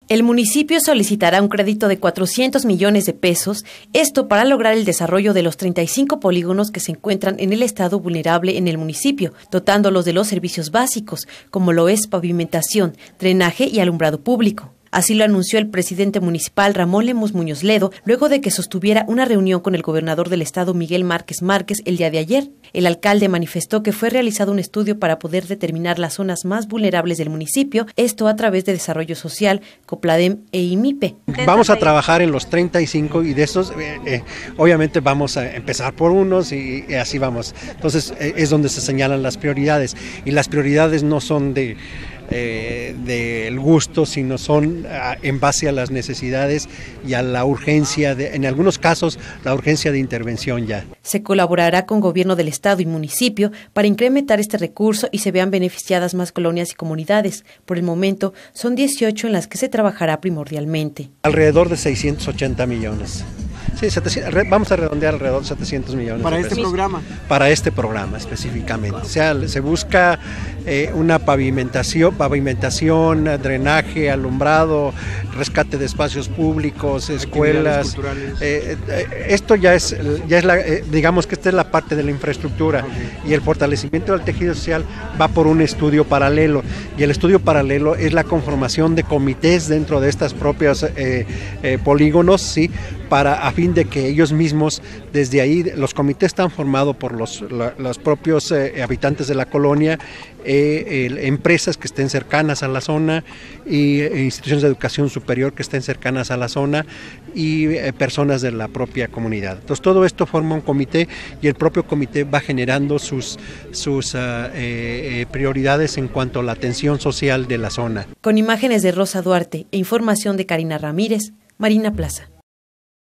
El municipio solicitará un crédito de 400 millones de pesos, esto para lograr el desarrollo de los 35 polígonos que se encuentran en el estado vulnerable en el municipio, dotándolos de los servicios básicos, como lo es pavimentación, drenaje y alumbrado público. Así lo anunció el presidente municipal Ramón Lemus Muñoz Ledo, luego de que sostuviera una reunión con el gobernador del estado Miguel Márquez Márquez el día de ayer. El alcalde manifestó que fue realizado un estudio para poder determinar las zonas más vulnerables del municipio, esto a través de Desarrollo Social, Copladem e IMIPE. Vamos a trabajar en los 35 y de esos obviamente vamos a empezar por unos y así vamos. Entonces es donde se señalan las prioridades y las prioridades no son del gusto, sino son en base a las necesidades y a la urgencia, en algunos casos, la urgencia de intervención ya. Se colaborará con gobierno del estado y municipio para incrementar este recurso y se vean beneficiadas más colonias y comunidades. Por el momento, son 18 en las que se trabajará primordialmente. Alrededor de 680 millones. Sí, vamos a redondear alrededor de 700 millones. ¿Para este programa? Para este programa específicamente. O sea, se busca una pavimentación, drenaje, alumbrado, rescate de espacios públicos, escuelas. Esto ya es digamos que esta es la parte de la infraestructura, okay. Y el fortalecimiento del tejido social va por un estudio paralelo. Y el estudio paralelo es la conformación de comités dentro de estas propias polígonos, ¿sí? A fin de que ellos mismos, desde ahí, los comités están formados por los propios habitantes de la colonia, empresas que estén cercanas a la zona y instituciones de educación superior que estén cercanas a la zona y personas de la propia comunidad. Entonces todo esto forma un comité y el propio comité va generando sus prioridades en cuanto a la atención social de la zona. Con imágenes de Rosa Duarte e información de Karina Ramírez, Marina Plaza.